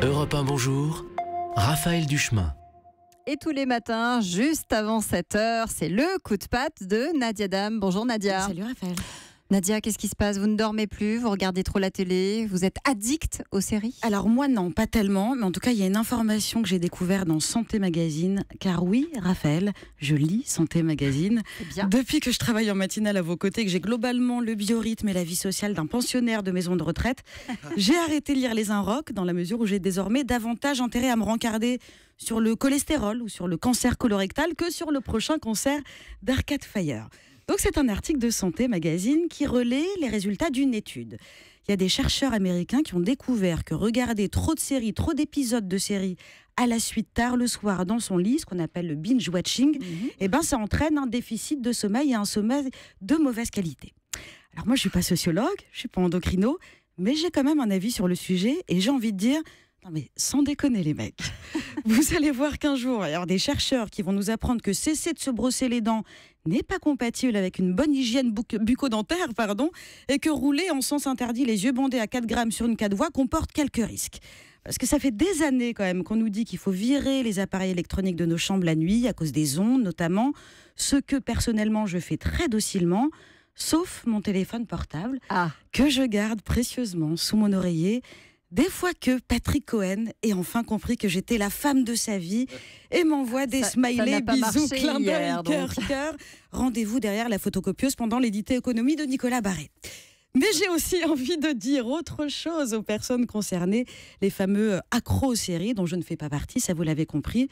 Europe 1, bonjour. Raphaël Duchemin. Et tous les matins, juste avant 7h, c'est le coup de patte de Nadia Dame. Bonjour Nadia. Salut Raphaël. Nadia, qu'est-ce qui se passe? Vous ne dormez plus? Vous regardez trop la télé? Vous êtes addict aux séries? Alors moi non, pas tellement, mais en tout cas il y a une information que j'ai découverte dans Santé Magazine, car oui Raphaël, je lis Santé Magazine. C'est bien. Depuis que je travaille en matinale à vos côtés, que j'ai globalement le biorhythme et la vie sociale d'un pensionnaire de maison de retraite, j'ai arrêté de lire les Inrocks dans la mesure où j'ai désormais davantage intérêt à me rencarder sur le cholestérol ou sur le cancer colorectal que sur le prochain cancer d'Arcade Fire. Donc c'est un article de Santé Magazine qui relaie les résultats d'une étude. Il y a des chercheurs américains qui ont découvert que regarder trop de séries, trop d'épisodes de séries à la suite tard le soir dans son lit, ce qu'on appelle le binge-watching, ça entraîne un déficit de sommeil et un sommeil de mauvaise qualité. Alors moi je ne suis pas sociologue, je ne suis pas endocrino, mais j'ai quand même un avis sur le sujet et j'ai envie de dire, non mais sans déconner les mecs, vous allez voir qu'un jour, il va y avoir des chercheurs qui vont nous apprendre que cesser de se brosser les dents n'est pas compatible avec une bonne hygiène bucco-dentaire, et que rouler en sens interdit, les yeux bandés à 4 grammes sur une 4 voies comporte quelques risques. Parce que ça fait des années quand même qu'on nous dit qu'il faut virer les appareils électroniques de nos chambres la nuit à cause des ondes notamment, ce que personnellement je fais très docilement, sauf mon téléphone portable que je garde précieusement sous mon oreiller. Des fois que Patrick Cohen ait enfin compris que j'étais la femme de sa vie et m'envoie des smileys, bisous, clin d'œil, cœur. Rendez-vous derrière la photocopieuse pendant l'édité économie de Nicolas Barré. Mais j'ai aussi envie de dire autre chose aux personnes concernées, les fameux accros aux séries dont je ne fais pas partie, ça vous l'avez compris.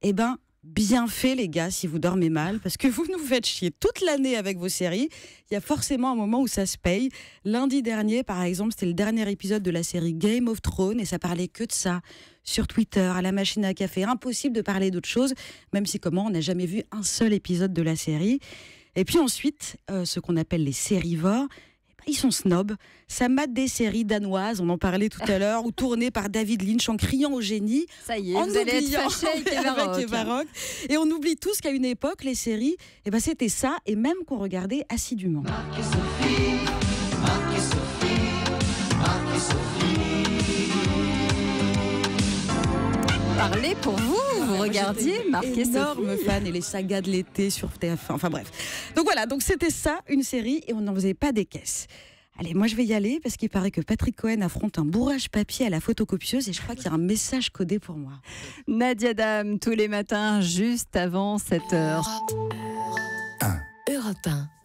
Bien fait les gars si vous dormez mal, parce que vous nous faites chier toute l'année avec vos séries. Il y a forcément un moment où ça se paye. Lundi dernier par exemple, c'était le dernier épisode de la série Game of Thrones et ça parlait que de ça sur Twitter, à la machine à café. Impossible de parler d'autre chose, même si on n'a jamais vu un seul épisode de la série. Et puis ensuite, ce qu'on appelle les sérivores, ils sont snobs, ça mate des séries danoises, on en parlait tout à l'heure, ou tournées par David Lynch en criant au génie. Ça y est, vous allez être fâché avec Evaroc. Et on oublie tous qu'à une époque, les séries, c'était ça, et même qu'on regardait assidûment. Marc et Sophie, Marc et Sophie, Marc et Sophie. Parlez pour vous, vous regardiez Marc et Sophie. Énorme fan et les sagas de l'été sur TF1, enfin bref. Donc voilà, c'était ça, une série, et on n'en faisait pas des caisses. Allez, moi je vais y aller parce qu'il paraît que Patrick Cohen affronte un bourrage papier à la photocopieuse et je crois qu'il y a un message codé pour moi. Nadia Dame, tous les matins, juste avant 7h. Europe 1.